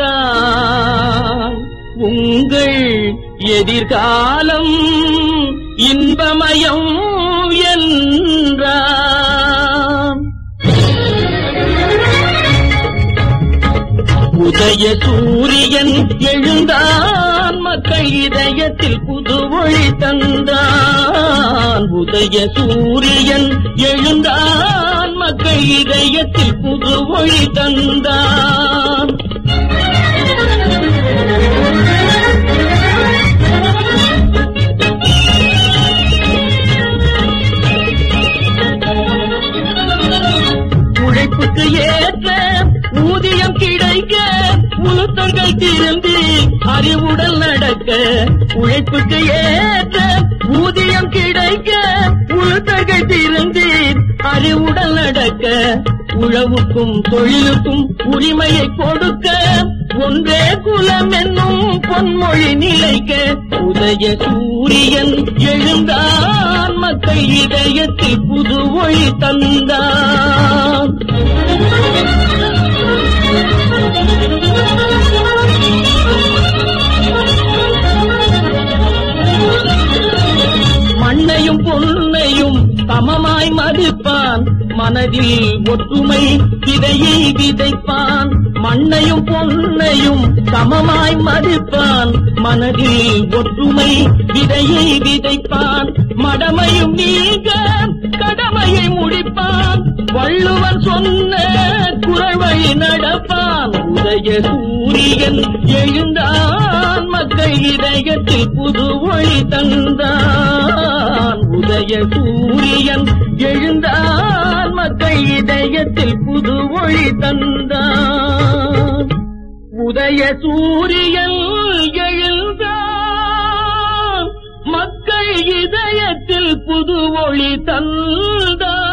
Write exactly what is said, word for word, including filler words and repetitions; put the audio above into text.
தந்தான். உங்கள் எதிர்காலம் இன்பமயம் என்றான். உதய சூரியன் எழுந்தான், மக்கள் இதயத்தில் புது ஒளி தந்தான். உதய சூரியன் எழுந்தான், மக்கள் இதயத்தில் புது ஒளி தந்தான். உழைப்புக்கு ஏற்ற ஊதியம் கிடைக்க உளுத்தங்கள் திரும்பி அறிவுடன் நடக்க. உழைப்புக்கு ஏற்ற ஊதியம் கிடைக்க உளுத்தங்கள் திரும்பி அறிவுடன் நடக்க. உழவுக்கும் தொழிலுக்கும் உரிமையை கொடுக்க ஒன்றே குலம் என்னும் பொன்மொழி நிலைக்க. உதய சூரியன் எழுந்தான், மக்கள் இதயத்தில் புது ஒளி தந்தான். மண்ணையும் பொன்னையும் சமமாய் மதிப்பான், மனதில் ஒற்றுமை விதையை விதைப்பான். மண்ணையும் பொன்னையும் சமமாய் மதிப்பான், மனதில் ஒற்றுமை விதையை விதைப்பான். மடமையும் நீங்க கடமையை முடிப்பான், வள்ளுவன் சொன்ன குறள் வழி நடப்பான். உதய சூரியன் எழுந்தான், மக்கள் இதயத்தில் புது ஒளி தந்தான். உதய சூரியன் எழுந்தான், மக்கள் இதயத்தில் புது ஒளி தந்தான். உதய சூரியன் எழுந்தான், மக்கள் இதயத்தில் புது ஒளி தந்தான்.